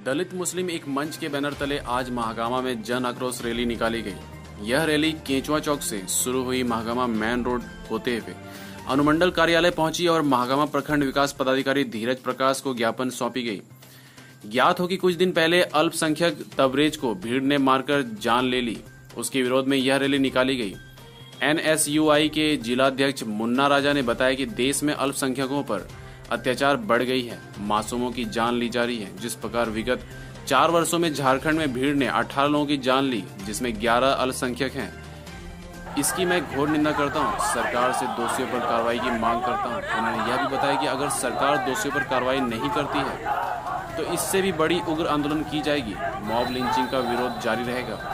दलित मुस्लिम एक मंच के बैनर तले आज महागामा में जन आक्रोश रैली निकाली गई। यह रैली केंचुआ चौक से शुरू हुई, महागामा मेन रोड होते हुए अनुमंडल कार्यालय पहुंची और महागामा प्रखंड विकास पदाधिकारी धीरज प्रकाश को ज्ञापन सौंपी गई। ज्ञात हो कि कुछ दिन पहले अल्पसंख्यक तबरेज को भीड़ ने मारकर जान ले ली। उसके विरोध में यह रैली निकाली गई। NSUI के जिलाध्यक्ष मुन्ना राजा ने बताया कि देश में अल्पसंख्यकों पर अत्याचार बढ़ गई है, मासूमों की जान ली जा रही है। जिस प्रकार विगत 4 वर्षों में झारखंड में भीड़ ने 18 लोगों की जान ली, जिसमें 11 अल्पसंख्यक हैं, इसकी मैं घोर निंदा करता हूं। सरकार से दोषियों पर कार्रवाई की मांग करता हूं। उन्होंने यह भी बताया कि अगर सरकार दोषियों पर कार्रवाई नहीं करती है तो इससे भी बड़ी उग्र आंदोलन की जाएगी। मॉब लिंचिंग का विरोध जारी रहेगा।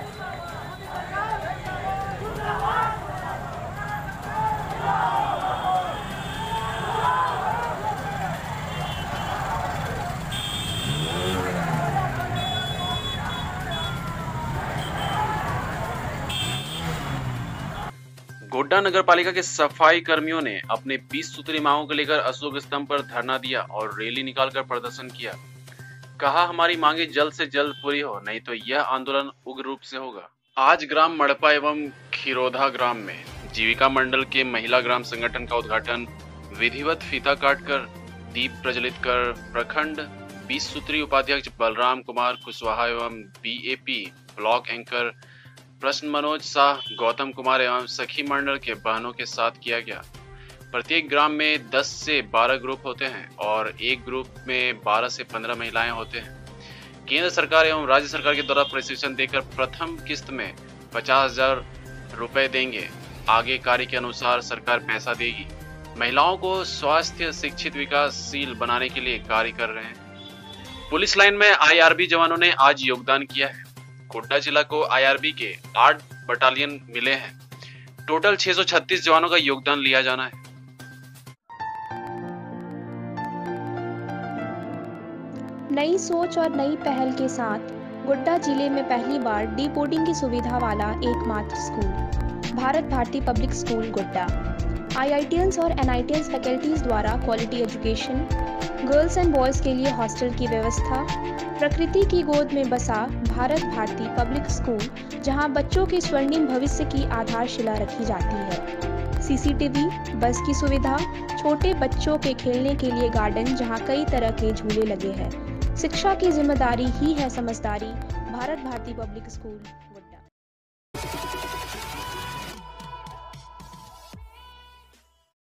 गोड्डा नगर पालिका के सफाई कर्मियों ने अपने 20 सूत्री मांगों को लेकर अशोक स्तंभ पर धरना दिया और रैली निकालकर प्रदर्शन किया। कहा, हमारी मांगे जल्द से जल्द पूरी हो, नहीं तो यह आंदोलन उग्र रूप से होगा। आज ग्राम मड़पा एवं खिरोधा ग्राम में जीविका मंडल के महिला ग्राम संगठन का उद्घाटन विधिवत फीता काटकर दीप प्रज्वलित कर प्रखंड 20 सूत्री उपाध्यक्ष बलराम कुमार कुशवाहा एवं BAP ब्लॉक एंकर प्रश्न मनोज शाह, गौतम कुमार एवं सखी मंडल के बहनों के साथ किया गया। प्रत्येक ग्राम में 10 से 12 ग्रुप होते हैं और एक ग्रुप में 12 से 15 महिलाएं होते हैं। केंद्र सरकार एवं राज्य सरकार के द्वारा प्रशिक्षण देकर प्रथम किस्त में 50,000 रुपए देंगे। आगे कार्य के अनुसार सरकार पैसा देगी। महिलाओं को स्वास्थ्य शिक्षित विकासशील बनाने के लिए कार्य कर रहे हैं। पुलिस लाइन में IRB जवानों ने आज योगदान किया है। गोड्डा जिला को IRB के 8 बटालियन मिले हैं। टोटल 636 जवानों का योगदान लिया जाना है। नई सोच और नई पहल के साथ गोड्डा जिले में पहली बार डी बोर्डिंग की सुविधा वाला एकमात्र school Bharat Bharati public school Godda. IITians और NITians फैकल्टीज द्वारा quality education, girls and boys के लिए हॉस्टल की व्यवस्था, प्रकृति की गोद में बसा भारत भारती पब्लिक स्कूल, जहां बच्चों के स्वर्णिम भविष्य की आधारशिला रखी जाती है। CCTV, बस की सुविधा, छोटे बच्चों के खेलने के लिए गार्डन, जहां कई तरह के झूले लगे हैं। शिक्षा की जिम्मेदारी ही है समझदारी। Bharat Bharati public school.